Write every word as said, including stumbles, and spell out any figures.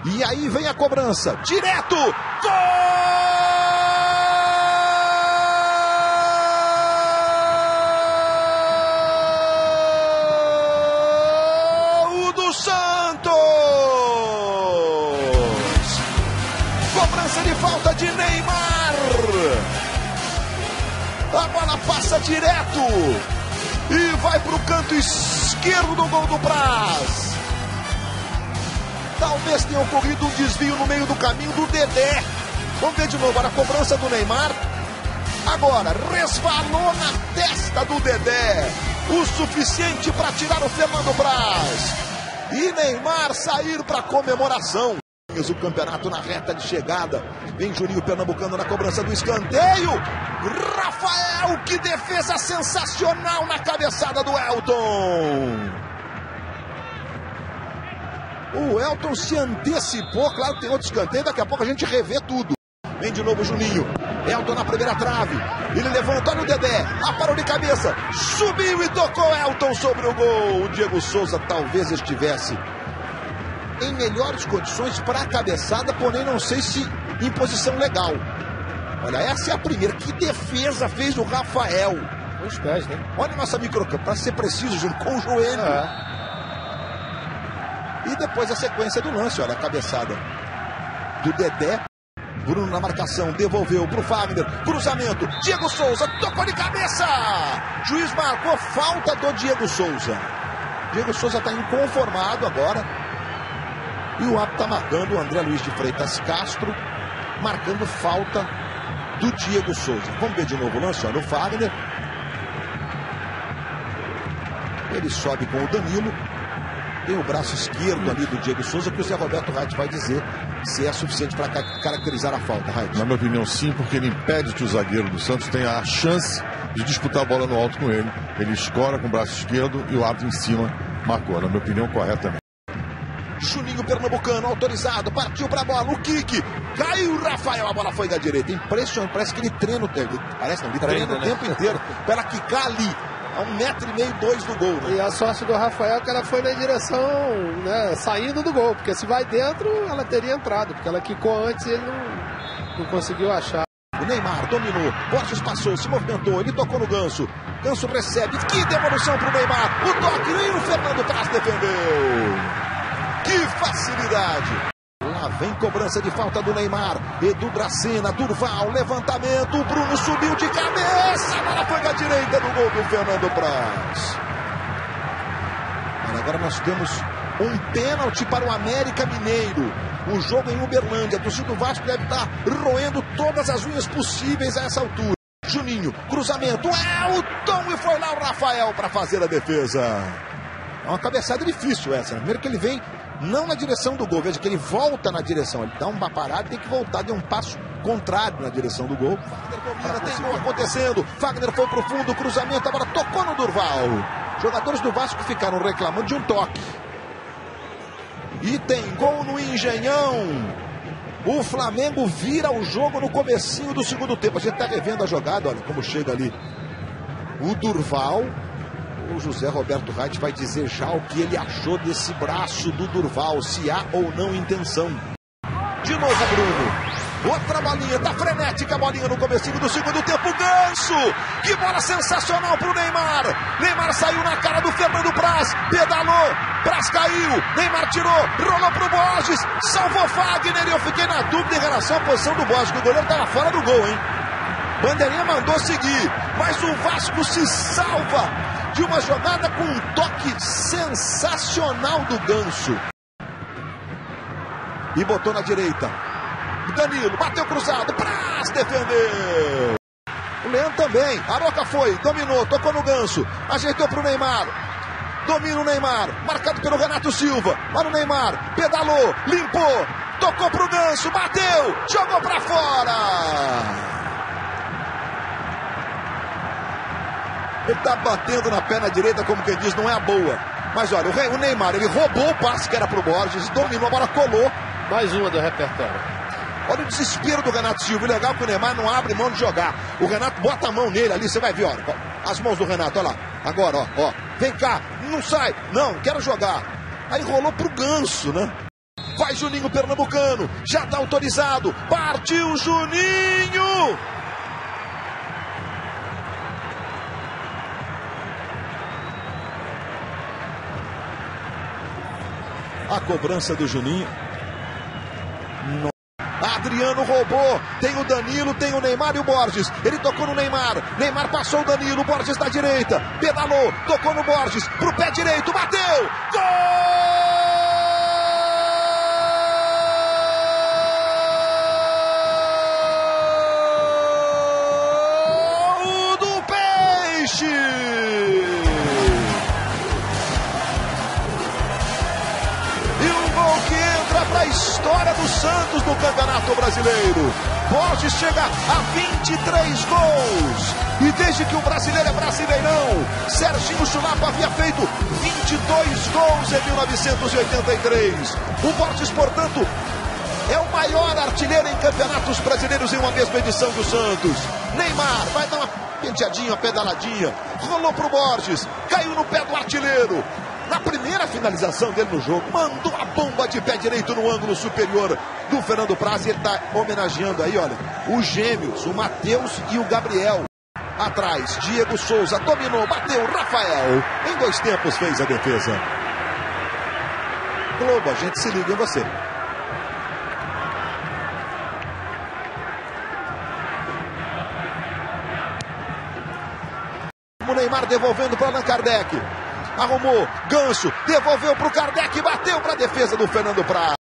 E aí vem a cobrança, direto, gol do Santos! Cobrança de falta de Neymar. A bola passa direto e vai para o canto esquerdo do gol do Brás. Talvez tenha ocorrido um desvio no meio do caminho do Dedé. Vamos ver de novo a cobrança do Neymar. Agora, resvalou na testa do Dedé. O suficiente para tirar o Fernando Brás. E Neymar sair para a comemoração. O campeonato na reta de chegada. Vem Juninho Pernambucano na cobrança do escanteio. Rafael, que defesa sensacional na cabeçada do Elton. O Elton se antecipou, claro que tem outro escanteio, daqui a pouco a gente revê tudo. Vem de novo o Juninho, Elton na primeira trave, ele levanta, olha o Dedé, aparou de cabeça, subiu e tocou Elton sobre o gol. O Diego Souza talvez estivesse em melhores condições para a cabeçada, porém não sei se em posição legal. Olha, essa é a primeira, que defesa fez o Rafael. Com os pés, né? Olha a nossa microcampo, para ser preciso, Júnior, com o joelho. É. E depois a sequência do lance, olha a cabeçada do Dedé. Bruno na marcação, devolveu para o Fagner, cruzamento, Diego Souza, tocou de cabeça. Juiz marcou falta do Diego Souza. Diego Souza está inconformado agora. E o árbitro está marcando o André Luiz de Freitas Castro, marcando falta do Diego Souza. Vamos ver de novo o lance, olha o Fagner. Ele sobe com o Danilo. Tem o braço esquerdo ali do Diego Souza, que o Zé Roberto Reit vai dizer se é suficiente para caracterizar a falta, Reit. Na minha opinião, sim, porque ele impede que o zagueiro do Santos tenha a chance de disputar a bola no alto com ele. Ele escora com o braço esquerdo e o árbitro em cima marcou. Na minha opinião, corretamente. Juninho Pernambucano, autorizado, partiu para a bola, o kick, caiu o Rafael, a bola foi da direita. Impressionante, parece que ele treina o tempo, parece não, ele treina, treina o né? tempo inteiro para ela quicar ali. A um metro e meio, dois do gol, né? E a sorte do Rafael é que ela foi na direção, né, saindo do gol, porque se vai dentro, ela teria entrado, porque ela quicou antes e ele não, não conseguiu achar. O Neymar dominou, Borges passou, se movimentou, ele tocou no Ganso, Ganso recebe, que devolução para o Neymar, o toque e o Fernando Brás defendeu. Que facilidade! Lá vem cobrança de falta do Neymar. Edu Dracena, Durval, levantamento. O Bruno subiu de cabeça. A bola foi da direita no gol do Fernando Brás. Agora nós temos um pênalti para o América Mineiro. O jogo em Uberlândia. A torcida do Vasco deve estar roendo todas as unhas possíveis a essa altura. Juninho, cruzamento. Elton e foi lá o Rafael para fazer a defesa. É uma cabeçada difícil essa. Primeiro que ele vem não na direção do gol, veja que ele volta na direção, ele dá uma parada e tem que voltar, deu um passo contrário na direção do gol. Fagner domina, tem gol acontecendo, Fagner foi pro fundo, cruzamento, agora tocou no Durval. Jogadores do Vasco ficaram reclamando de um toque. E tem gol no Engenhão. O Flamengo vira o jogo no comecinho do segundo tempo. A gente tá revendo a jogada, olha como chega ali o Durval. O José Roberto Reit vai dizer já o que ele achou desse braço do Durval, se há ou não intenção. De novo Bruno, outra bolinha, tá frenética a bolinha no comecinho do segundo tempo, Ganso, que bola sensacional pro Neymar, Neymar saiu na cara do Fernando Brás, pedalou, Brás caiu, Neymar tirou, rolou pro Borges, salvou Fagner, e eu fiquei na dúvida em relação à posição do Borges, que o goleiro tava fora do gol, hein? Bandeirinha mandou seguir, mas o Vasco se salva de uma jogada com um toque sensacional do Ganso. E botou na direita. Danilo, bateu cruzado, Brás defendeu. O Leão também, Aroca foi, dominou, tocou no Ganso, ajeitou para o Neymar. Domina o Neymar, marcado pelo Renato Silva. Olha o Neymar, pedalou, limpou, tocou para o Ganso, bateu, jogou para fora. Ele tá batendo na perna direita, como quem diz, não é a boa. Mas olha, o Neymar, ele roubou o passe que era pro Borges, dominou, a bola colou. Mais uma do repertório. Olha o desespero do Renato Silva. Legal que o Neymar não abre mão de jogar. O Renato bota a mão nele ali, você vai ver, olha. As mãos do Renato, olha lá. Agora, ó, ó. Vem cá, não sai. Não, quero jogar. Aí rolou pro Ganso, né? Vai jogar. Juninho Pernambucano, já está autorizado. Partiu Juninho! A cobrança do Juninho. Adriano roubou, tem o Danilo, tem o Neymar e o Borges. Ele tocou no Neymar, Neymar passou o Danilo, Borges na direita, pedalou, tocou no Borges, pro pé direito, bateu, gol do Peixe! Para a história do Santos no Campeonato Brasileiro. Borges chega a vinte e três gols. E desde que o brasileiro é brasileirão, Serginho Chulapa havia feito vinte e dois gols em mil novecentos e oitenta e três. O Borges, portanto, é o maior artilheiro em campeonatos brasileiros em uma mesma edição do Santos. Neymar vai dar uma penteadinha, uma pedaladinha. Rolou pro Borges, caiu no pé do artilheiro. Na primeira finalização dele no jogo, mandou a bomba de pé direito no ângulo superior do Fernando Praz. E ele está homenageando aí, olha, os gêmeos, o Matheus e o Gabriel. Atrás, Diego Souza dominou, bateu, Rafael. Em dois tempos fez a defesa. Globo, a gente se liga em você. O Neymar devolvendo para Allan Kardec. Arrumou, gancho, devolveu para o Kardec, bateu para a defesa do Fernando Praz.